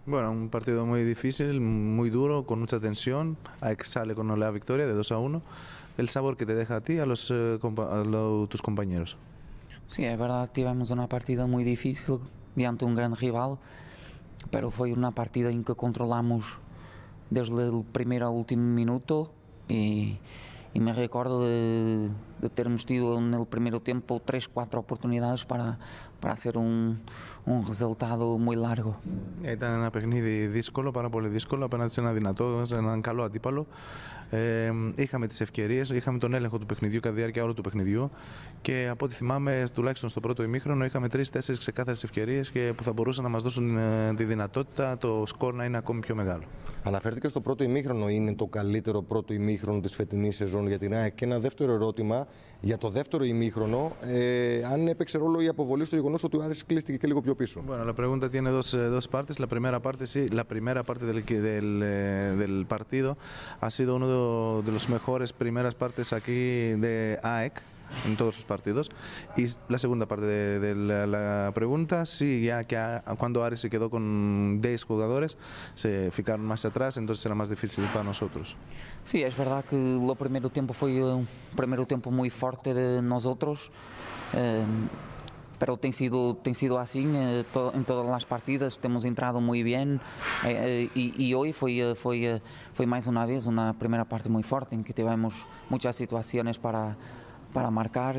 Bueno, un partido muy difícil, muy duro, con mucha tensión. AEK sale con la victoria de 2-1. El sabor que te deja a ti, a tus compañeros. Sim, é verdade, tivemos uma partida muito difícil diante de um grande rival, pero foi uma partida em que controlamos desde o primeiro ao último minuto e me recordo de termos tido no primeiro tempo 3-4 oportunidades para hacer un resultado muy largo. Ήταν ένα παιχνίδι δύσκολο, πάρα πολύ δύσκολο, απέναντι σε ένα δυνατό, σε έναν καλό αντίπαλο. Είχαμε τις ευκαιρίες, είχαμε τον έλεγχο του παιχνιδιού κατά τη διάρκεια όλου του παιχνιδιού και από ό,τι θυμάμαι, τουλάχιστον στο πρώτο ημίχρονο, είχαμε 3-4 ξεκάθαρες ευκαιρίες που θα μπορούσαν να μας δώσουν τη δυνατότητα το σκορ να είναι ακόμη πιο μεγάλο. Αναφέρθηκε στο πρώτο ημίχρονο, είναι το καλύτερο πρώτο ημίχρονο της φετινής σεζόν για την ΑΕΚ? Και ένα δεύτερο ερώτημα για το δεύτερο ημίχρονο, αν έπαιξε ρόλο η αποβολή στο γεγονός ότι ο Άρης κλείστηκε και λίγο πιο πίσω. Bueno, la pregunta tiene dos partes. La primera parte, sí, la primera parte del partido ha sido uno de los mejores primeras partes aquí de AEK en todos sus partidos. Y la segunda parte de la pregunta, sí, ya que cuando Aris se quedó con 10 jugadores, se ficaron más atrás, entonces era más difícil para nosotros. Sí, es verdad que el primer tiempo fue un primer tiempo muy fuerte de nosotros, pero tem sido así en todas las partidas, hemos entrado muy bien y hoy fue más una vez una primera parte muy fuerte en que tuvimos muchas situaciones para marcar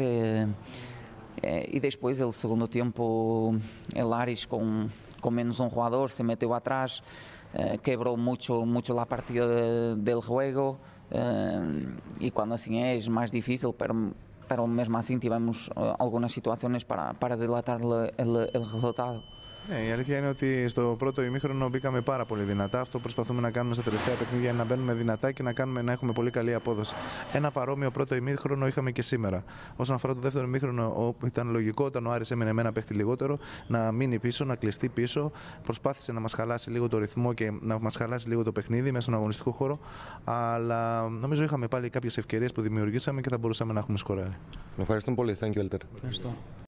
y después el segundo tiempo el Aris con menos un jugador se metió atrás, quebró mucho la partida del juego y cuando así es más difícil, pero mesmo assim tivemos algunas situaciones para dilatar el resultado. Η αλήθεια είναι ότι στο πρώτο ημίχρονο μπήκαμε πάρα πολύ δυνατά. Αυτό προσπαθούμε να κάνουμε στα τελευταία παιχνίδια, να μπαίνουμε δυνατά και να έχουμε πολύ καλή απόδοση. Ένα παρόμοιο πρώτο ημίχρονο είχαμε και σήμερα. Όσον αφορά το δεύτερο ημίχρονο, ήταν λογικό όταν ο Άρης έμεινε με ένα παίχτη λιγότερο να μείνει πίσω, να κλειστεί πίσω. Προσπάθησε να μας χαλάσει λίγο το ρυθμό και να μας χαλάσει λίγο το παιχνίδι μέσα στον αγωνιστικό χώρο. Αλλά νομίζω είχαμε πάλι κάποιες ευκαιρίες που δημιουργήσαμε και θα μπορούσαμε να έχουμε σκοράρει. Ευχαριστούμε πολύ. Thank you, Elter.